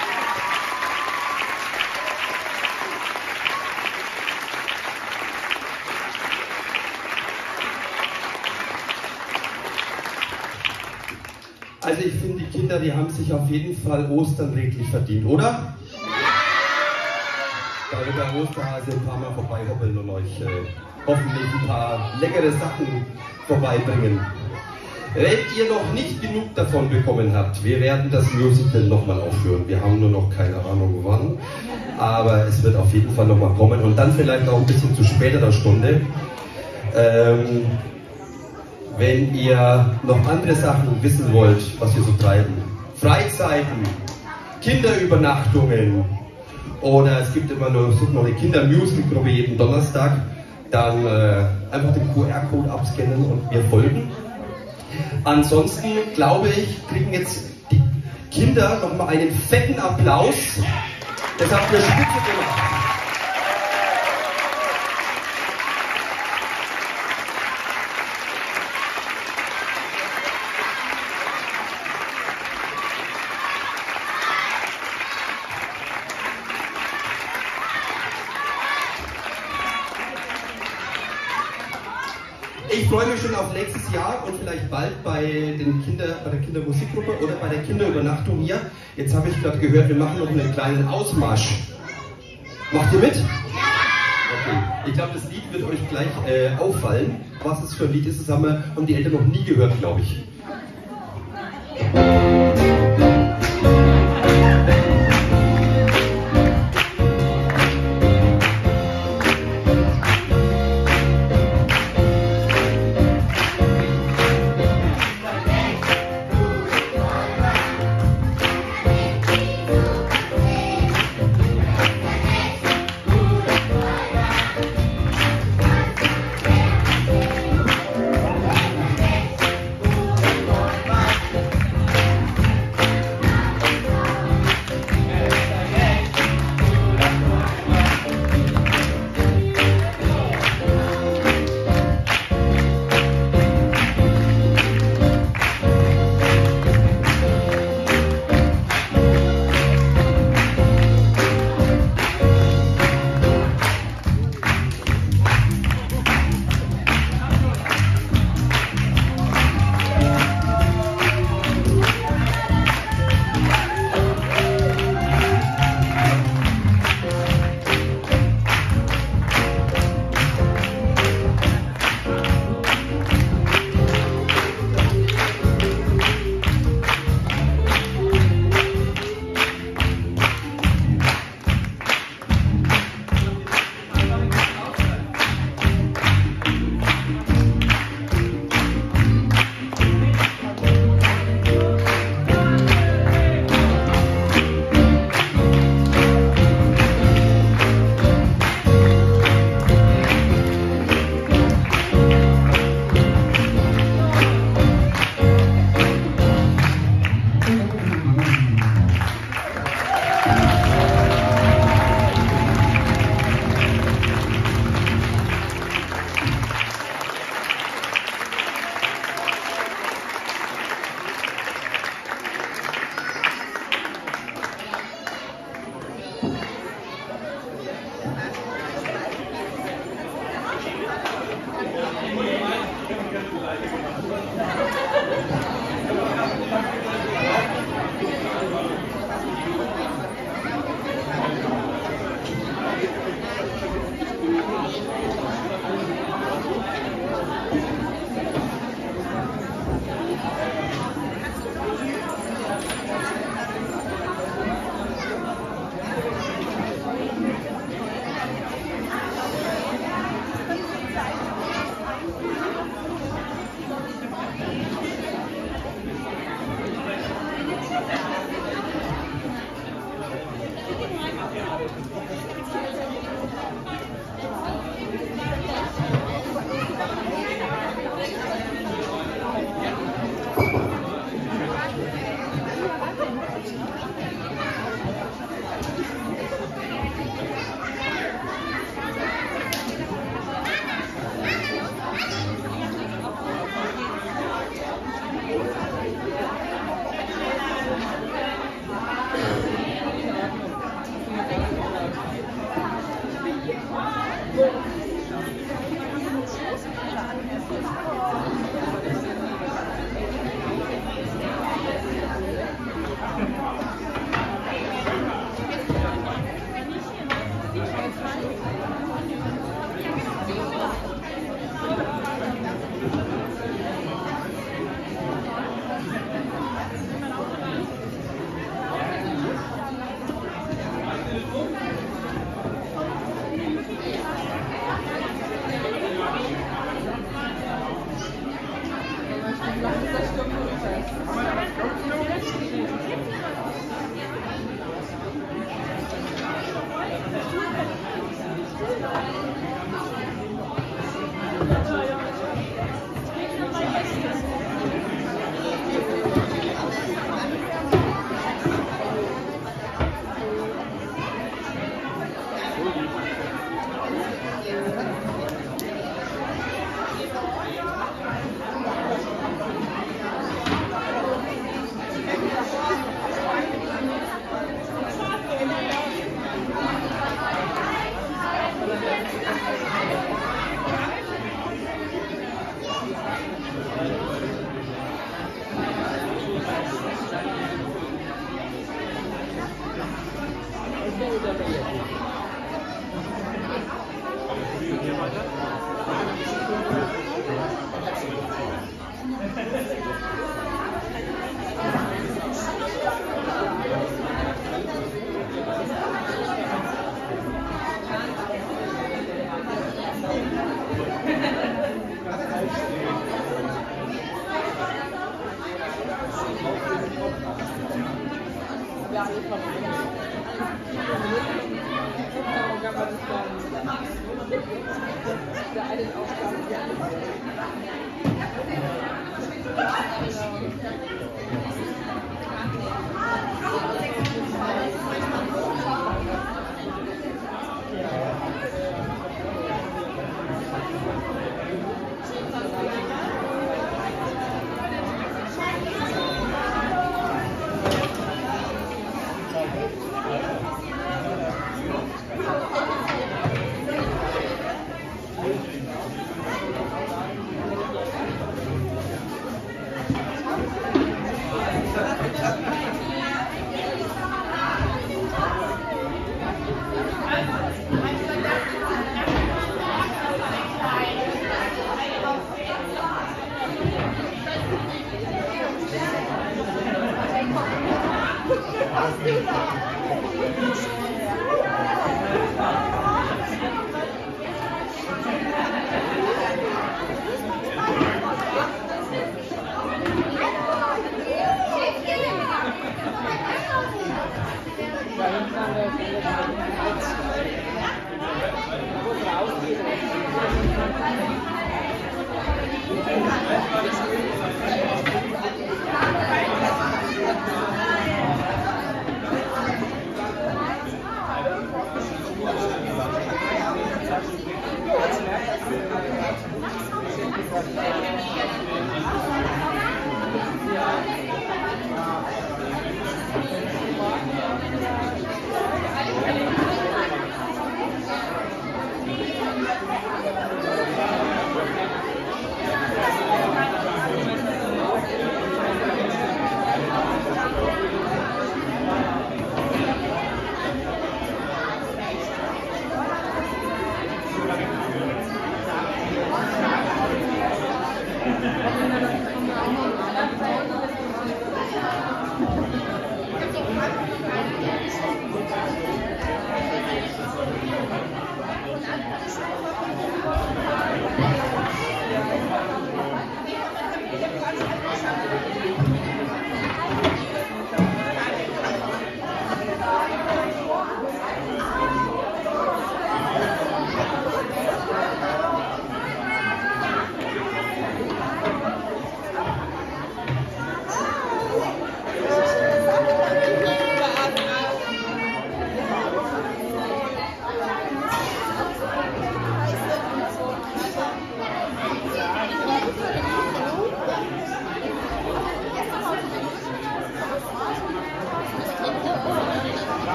Also ich finde, die Kinder, die haben sich auf jeden Fall Ostern redlich verdient, oder? Da wird der Osterhase ein paar Mal vorbeihoppeln und euch äh, hoffentlich ein paar leckere Sachen vorbeibringen. Wenn ihr noch nicht genug davon bekommen habt, wir werden das Musical nochmal aufführen. Wir haben nur noch keine Ahnung wann, aber es wird auf jeden Fall nochmal kommen und dann vielleicht auch ein bisschen zu späterer Stunde. Ähm, wenn ihr noch andere Sachen wissen wollt, was wir so treiben, Freizeiten, Kinderübernachtungen oder es gibt immer noch, noch eine Kindermusical-Gruppe jeden Donnerstag, dann äh, einfach den Q R-Code abscannen und mir folgen. Ansonsten, glaube ich, kriegen jetzt die Kinder nochmal einen fetten Applaus. Das habt ihr spitze gemacht. Ich freue mich schon auf nächstes Jahr und vielleicht bald bei, den Kinder, bei der Kindermusikgruppe oder bei der Kinderübernachtung hier. Jetzt habe ich gerade gehört, wir machen noch einen kleinen Ausmarsch. Macht ihr mit? Okay. Ich glaube, das Lied wird euch gleich äh, auffallen. Was es für ein Lied ist, das haben, wir, haben die Eltern noch nie gehört, glaube ich.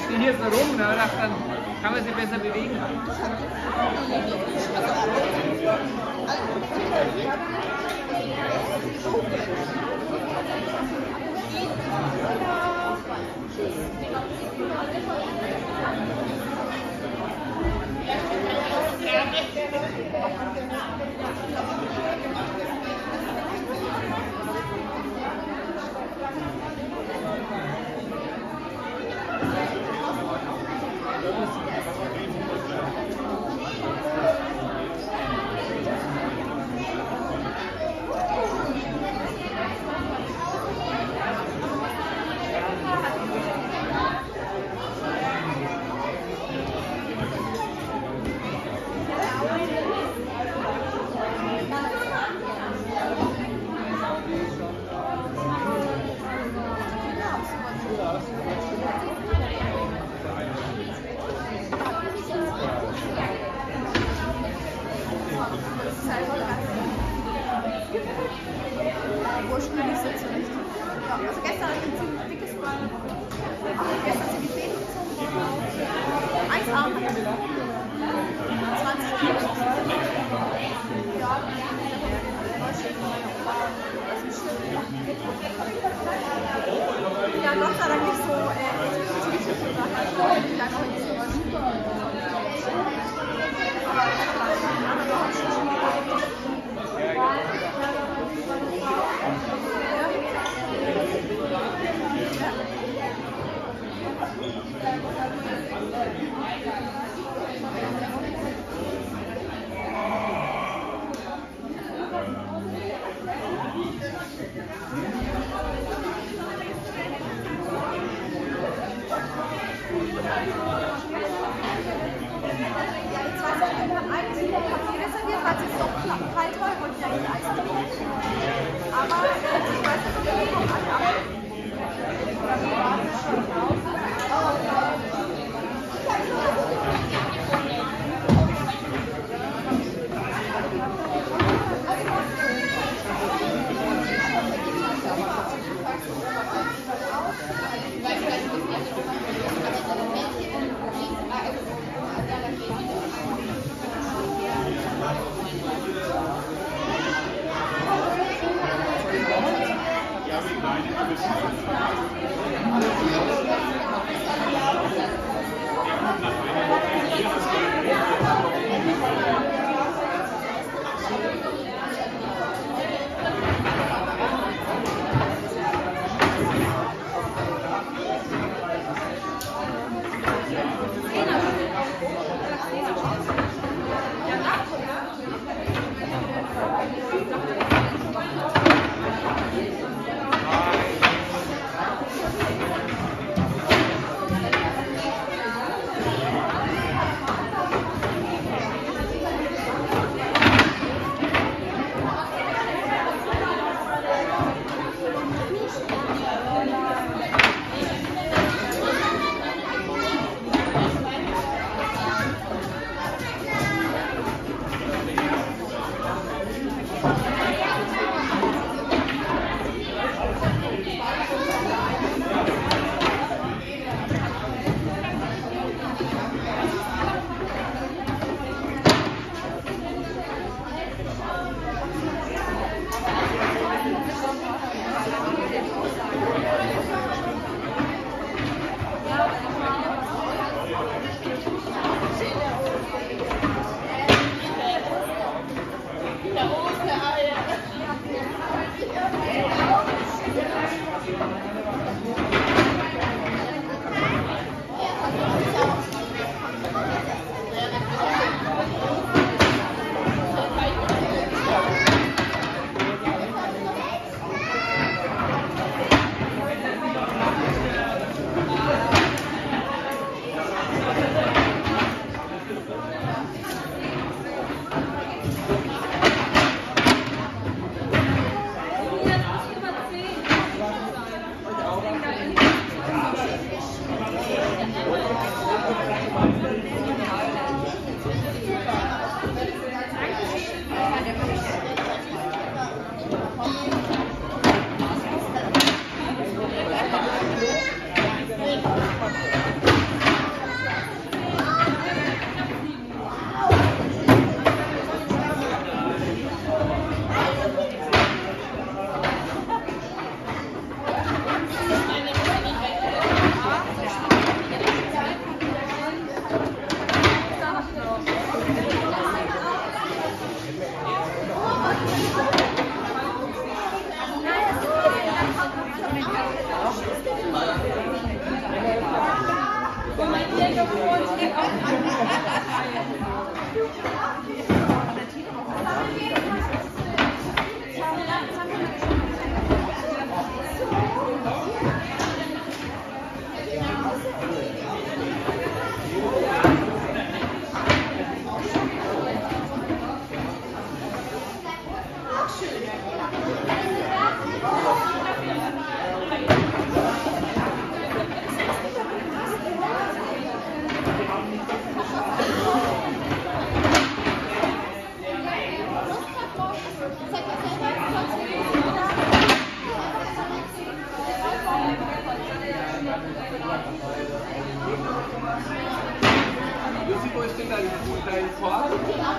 stehen hier so rum, ne? Dann kann man sie besser bewegen. Ja, Gott sei Dank nicht so Lucy, wo ist denn dein, dein Korb?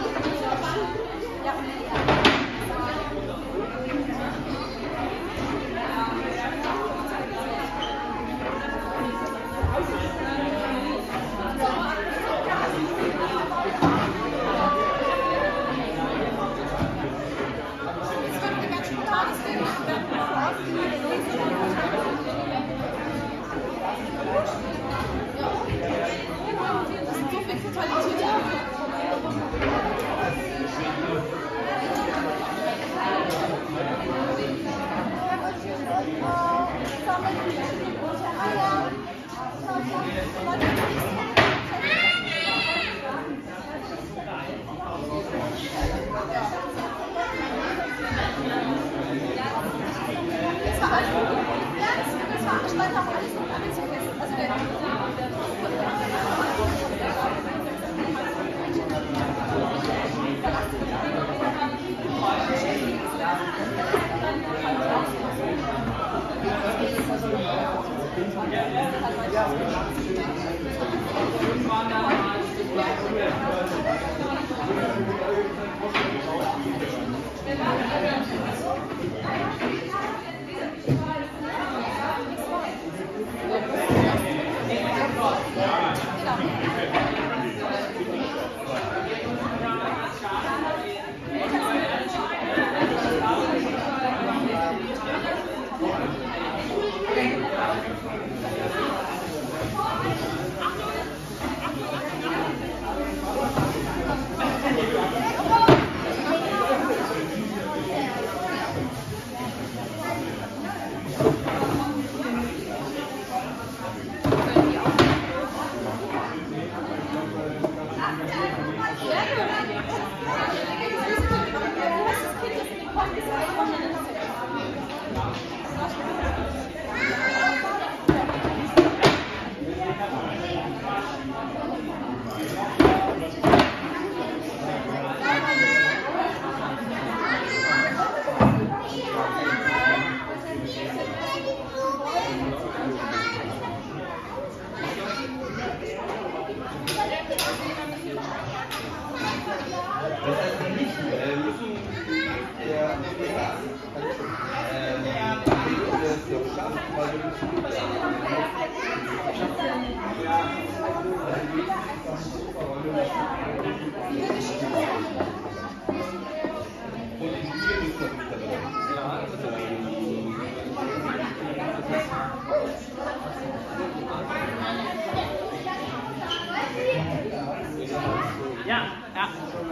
Ja, ja.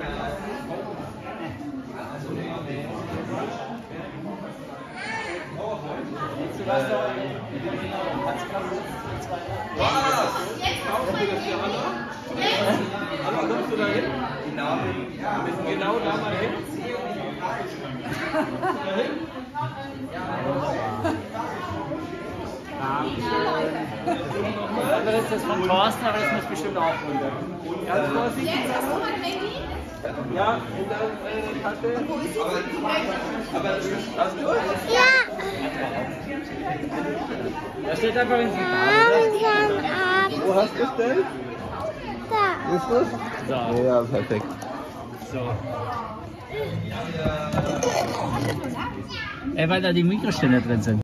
Anna, kommst du da hin? Genau da mal hin. Das andere ist das von Thorsten, aber das muss bestimmt auch runter. Ganz vorsichtig. Ja, und dann äh, Tasche. Aber hast du? Ja. Da steht einfach, wenn Sie Wo hast du es denn? Da. Ist das? So. Ja, perfekt. So. Äh, weil da die Mikroständer drin sind.